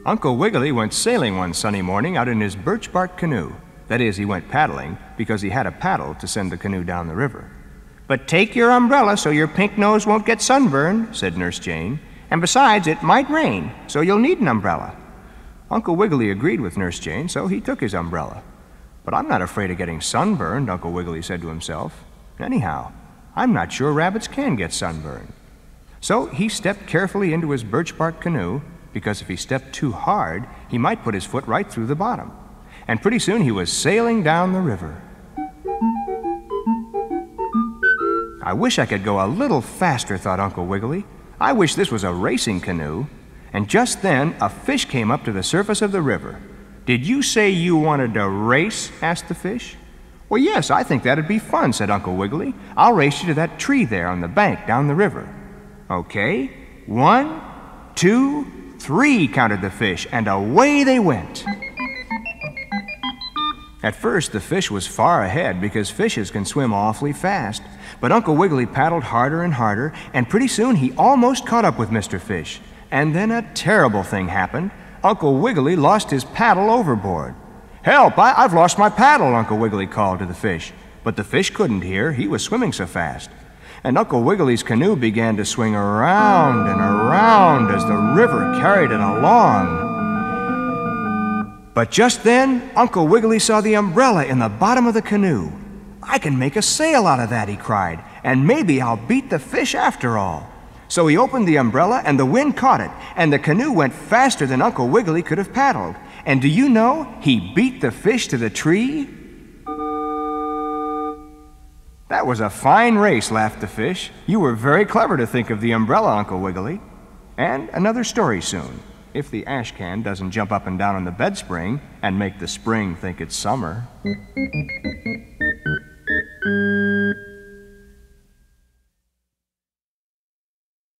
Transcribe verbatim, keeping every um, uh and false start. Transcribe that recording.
Uncle Wiggily went sailing one sunny morning out in his birch bark canoe. That is, he went paddling because he had a paddle to send the canoe down the river. "But take your umbrella so your pink nose won't get sunburned," said Nurse Jane. "And besides, it might rain, so you'll need an umbrella." Uncle Wiggily agreed with Nurse Jane, so he took his umbrella. "But I'm not afraid of getting sunburned," Uncle Wiggily said to himself. "Anyhow, I'm not sure rabbits can get sunburned." So he stepped carefully into his birch bark canoe, because if he stepped too hard, he might put his foot right through the bottom. And pretty soon he was sailing down the river. "I wish I could go a little faster," thought Uncle Wiggily. "I wish this was a racing canoe." And just then, a fish came up to the surface of the river. "Did you say you wanted to race?" asked the fish. "Well, yes, I think that'd be fun," said Uncle Wiggily. "I'll race you to that tree there on the bank down the river." "Okay, one, two, three," counted the fish, and away they went. At first, the fish was far ahead because fishes can swim awfully fast. But Uncle Wiggily paddled harder and harder, and pretty soon he almost caught up with Mister Fish. And then a terrible thing happened. Uncle Wiggily lost his paddle overboard. "Help! I I've lost my paddle!" Uncle Wiggily called to the fish. But the fish couldn't hear. He was swimming so fast. And Uncle Wiggily's canoe began to swing around and around as the river carried it along. But just then, Uncle Wiggily saw the umbrella in the bottom of the canoe. "I can make a sail out of that," he cried, "and maybe I'll beat the fish after all." So he opened the umbrella, and the wind caught it, and the canoe went faster than Uncle Wiggily could have paddled. And do you know, he beat the fish to the tree? "That was a fine race," laughed the fish. "You were very clever to think of the umbrella, Uncle Wiggily." And another story soon, if the ash can doesn't jump up and down on the bed spring and make the spring think it's summer.